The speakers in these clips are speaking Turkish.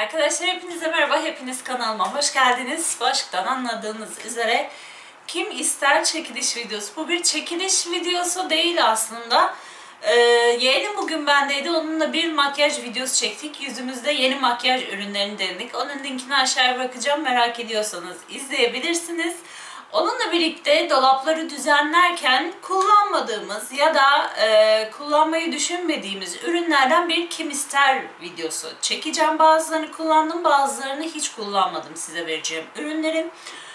Arkadaşlar hepinize merhaba, hepiniz kanalıma hoş geldiniz. Başlıktan anladığınız üzere kim ister çekiliş videosu. Bu bir çekiliş videosu değil aslında. Yeğenim bugün bendeydi, onunla bir makyaj videosu çektik. Yüzümüzde yeni makyaj ürünlerini denedik. Onun linkini aşağıya bırakacağım, merak ediyorsanız izleyebilirsiniz. Onunla birlikte dolapları düzenlerken kullanmadığımız ya da kullanmayı düşünmediğimiz ürünlerden bir kim ister videosu çekeceğim. Bazılarını kullandım, bazılarını hiç kullanmadım size vereceğim ürünlerin.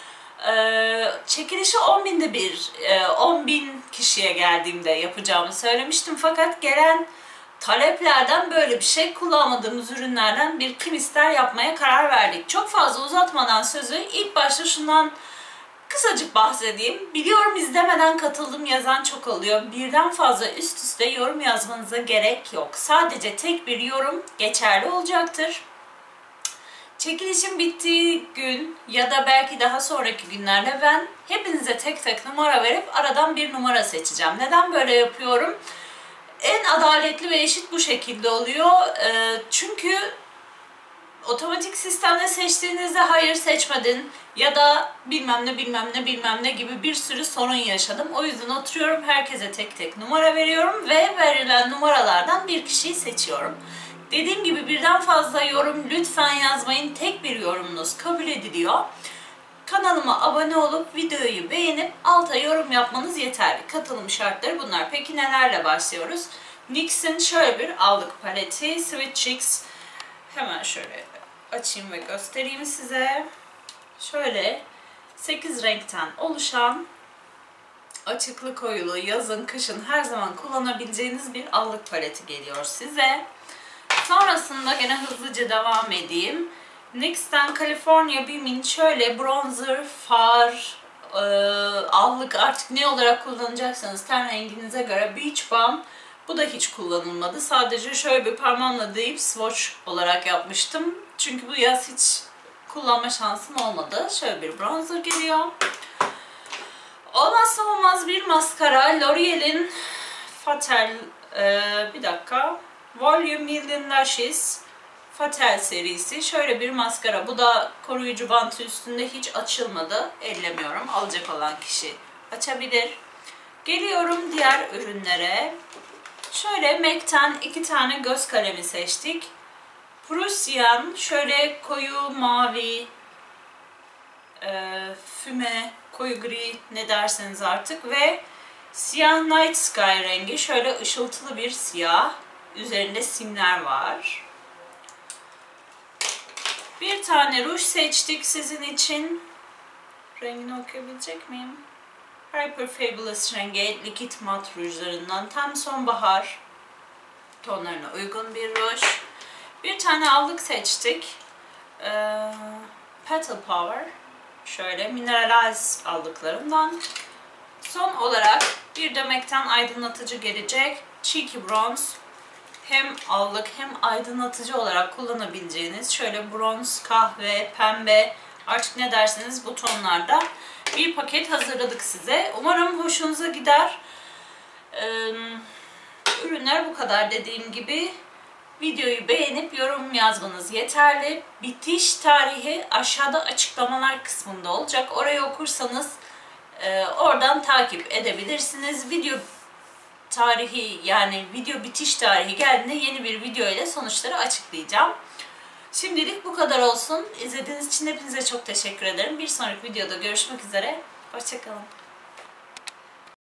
Çekilişi 10.000'de bir, 10.000 kişiye geldiğimde yapacağımı söylemiştim. Fakat gelen taleplerden böyle bir şey, kullanmadığımız ürünlerden bir kim ister yapmaya karar verdik. Çok fazla uzatmadan sözü ilk başta şundan kısacık bahsedeyim. Biliyorum izlemeden katıldım yazan çok oluyor. Birden fazla üst üste yorum yazmanıza gerek yok. Sadece tek bir yorum geçerli olacaktır. Çekilişin bittiği gün ya da belki daha sonraki günlerde ben hepinize tek tek numara verip aradan bir numara seçeceğim. Neden böyle yapıyorum? En adaletli ve eşit bu şekilde oluyor. Çünkü otomatik sistemde seçtiğinizde hayır seçmedin ya da bilmem ne gibi bir sürü sorun yaşadım. O yüzden oturuyorum, herkese tek tek numara veriyorum ve verilen numaralardan bir kişiyi seçiyorum. Dediğim gibi birden fazla yorum lütfen yazmayın. Tek bir yorumunuz kabul ediliyor. Kanalıma abone olup videoyu beğenip alta yorum yapmanız yeterli. Katılım şartları bunlar. Peki nelerle başlıyoruz? NYX'in şöyle bir allık paleti. Sweet Cheeks. Hemen şöyle açayım ve göstereyim size. Şöyle 8 renkten oluşan açıklı koyulu yazın kışın her zaman kullanabileceğiniz bir allık paleti geliyor size. Sonrasında gene hızlıca devam edeyim. NYX'ten California Beam'in şöyle bronzer, far, allık artık ne olarak kullanacaksanız ten renginize göre Beach Balm. Bu da hiç kullanılmadı. Sadece şöyle bir parmağımla deyip swatch olarak yapmıştım. Çünkü bu yaz hiç kullanma şansım olmadı. Şöyle bir bronzer geliyor. Olmazsa olmaz bir maskara. L'Oreal'in Fatel, Volume Million Lashes Fatel serisi. Şöyle bir maskara. Bu da koruyucu bantı üstünde hiç açılmadı. Ellemiyorum. Alacak olan kişi açabilir. Geliyorum diğer ürünlere. Şöyle MAC'ten 2 tane göz kalemi seçtik. Prussian şöyle koyu mavi, füme, koyu gri ne derseniz artık ve siyah Night Sky rengi. Şöyle ışıltılı bir siyah. Üzerinde simler var. Bir tane ruj seçtik sizin için. Rengini okuyabilecek miyim? Hyper Fabulous rengi likit mat rujlarından tam sonbahar tonlarına uygun bir ruj. Bir tane allık seçtik. Petal Power. Şöyle Mineralize aldıklarımdan. Son olarak bir de MAC'ten aydınlatıcı gelecek. Cheeky Bronze. Hem allık hem aydınlatıcı olarak kullanabileceğiniz şöyle bronz, kahve, pembe artık ne derseniz bu tonlarda bir paket hazırladık size. Umarım hoşunuza gider. Ürünler bu kadar dediğim gibi. Videoyu beğenip yorum yazmanız yeterli. Bitiş tarihi aşağıda açıklamalar kısmında olacak. Orayı okursanız oradan takip edebilirsiniz. Video tarihi yani video bitiş tarihi geldiğinde yeni bir video ile sonuçları açıklayacağım. Şimdilik bu kadar olsun. İzlediğiniz için hepinize çok teşekkür ederim. Bir sonraki videoda görüşmek üzere. Hoşça kalın.